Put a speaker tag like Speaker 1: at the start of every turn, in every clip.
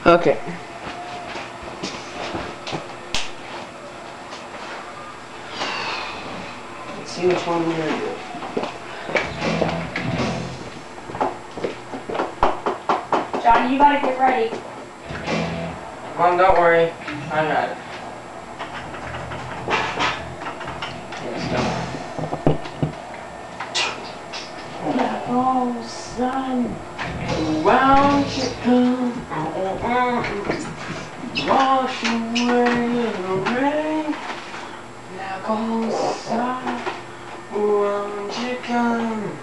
Speaker 1: Okay. Let's see which one we're gonna do.
Speaker 2: Johnny, you gotta get ready.
Speaker 1: Mom, don't worry. I got it.
Speaker 2: Oh, son.
Speaker 1: Around you come, wash away the rain. Now go south, around you come.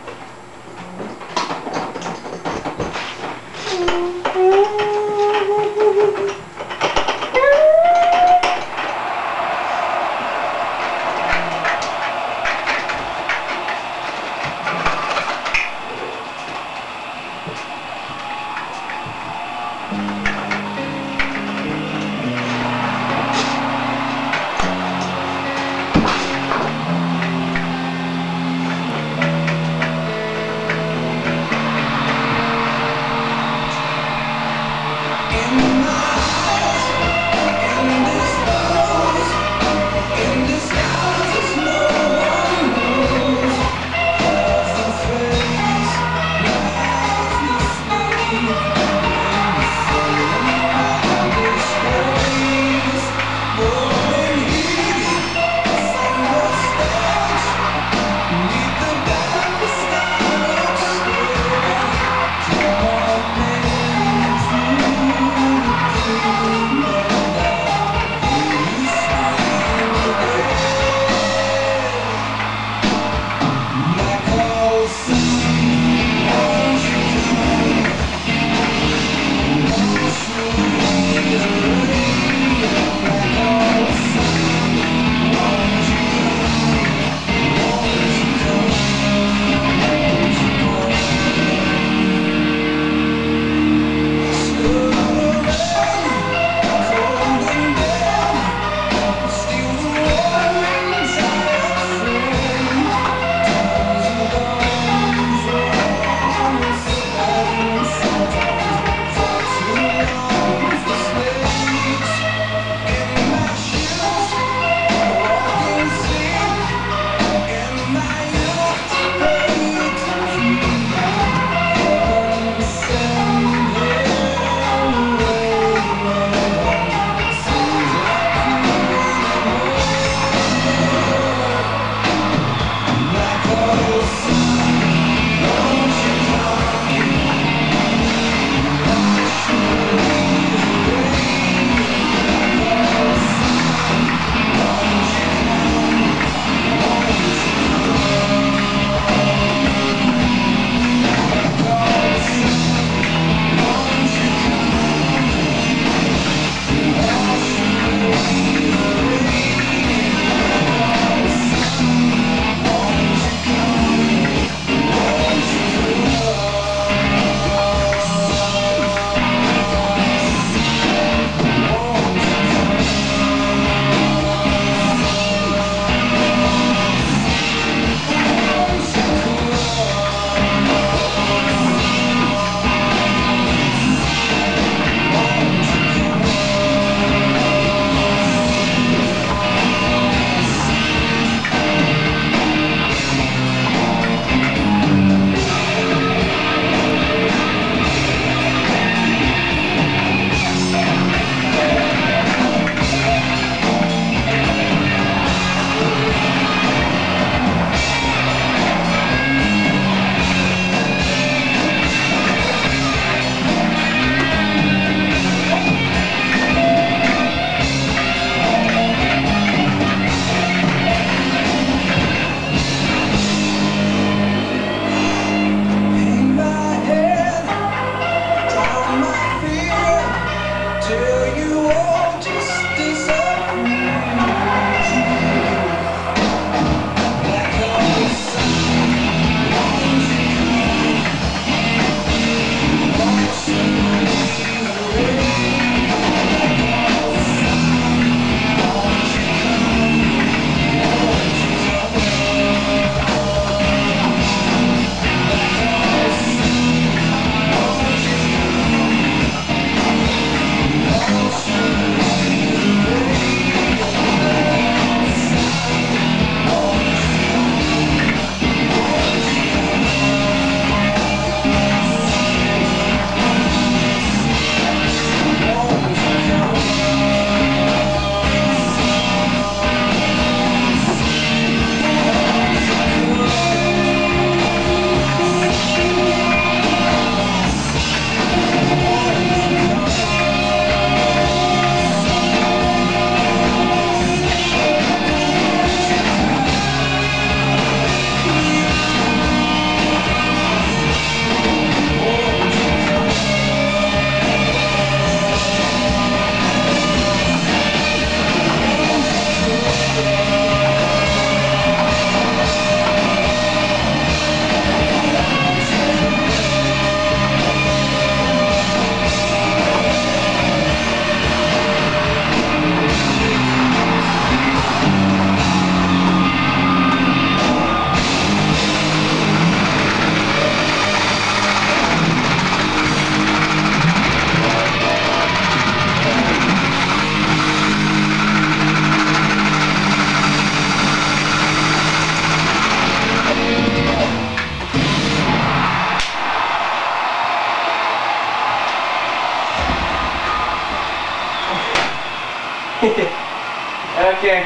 Speaker 1: Okay.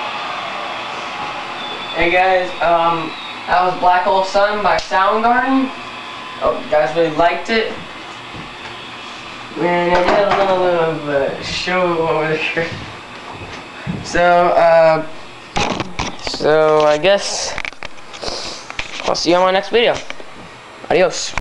Speaker 1: Hey guys, that was Black Hole Sun by Soundgarden. Hope you guys really liked it. Man, I did a little bit of a show over here. So I guess I'll see you on my next video. Adios.